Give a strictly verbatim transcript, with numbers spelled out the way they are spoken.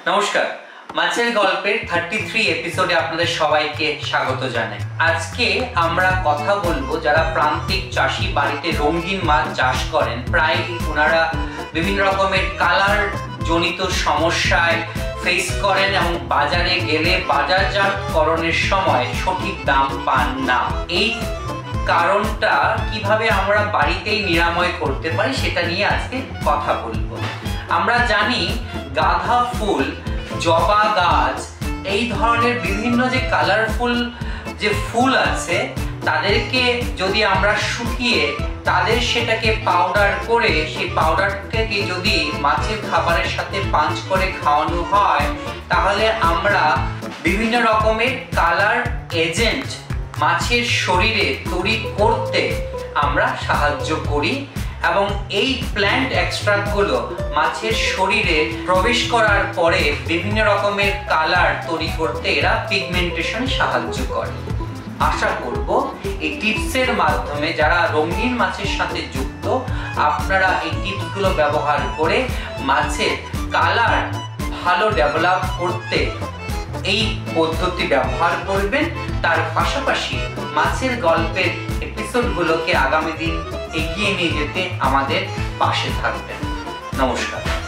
নমস্কার, মাছের গল্পের তৃতীয় এপিসোডে আপনাদের সবাইকে স্বাগত জানাই। আজকে আমরা কথা বলবো যারা প্রান্তিক চাষি বাড়িতে রঙিন মাছ চাষ করেন। প্রায় ওনারা বিভিন্ন রকমের কালার জনিত সমস্যায় ফেস করেন এবং বাজারে গেলে বাজারজাতকরণের সময় সঠিক দাম পান না। এই কারণটা কিভাবে আমরা বাড়িতেই নিরাময় করতে পারি সেটা নিয়ে আজকে কথা বলবো। আমরা জানি গাঁদা ফুল, জবা গাছ, এই ধরনের বিভিন্ন যে কালারফুল যে ফুল আছে তাদেরকে যদি আমরা শুকিয়ে তাদের সেটাকে পাউডার করে সেই পাউডারকে যদি মাছের খাবারের সাথে পাঞ্চ করে খাওয়ানো হয় তাহলে আমরা বিভিন্ন রকমের কালার এজেন্ট মাছের শরীরে তৈরি করতে আমরা সাহায্য করি এবং এই প্ল্যান্ট এক্সট্রাক্টগুলো মাছের শরীরে প্রবেশ করার পরে বিভিন্ন রকমের কালার তৈরি করতে এরা পিগমেন্টেশনে সাহায্য করে। আশা করব এই টিপসের মাধ্যমে যারা রঙিন মাছের সাথে যুক্ত আপনারা এই টিপসগুলো ব্যবহার করে মাছের কালার ভালো ডেভেলপ করতে এই পদ্ধতি ব্যবহার করবেন। তার পাশাপাশি মাছের গল্পের এপিসোডগুলোকে আগামী দিন এগিয়ে নিয়ে যেতে আমাদের পাশে থাকবেন। নমস্কার।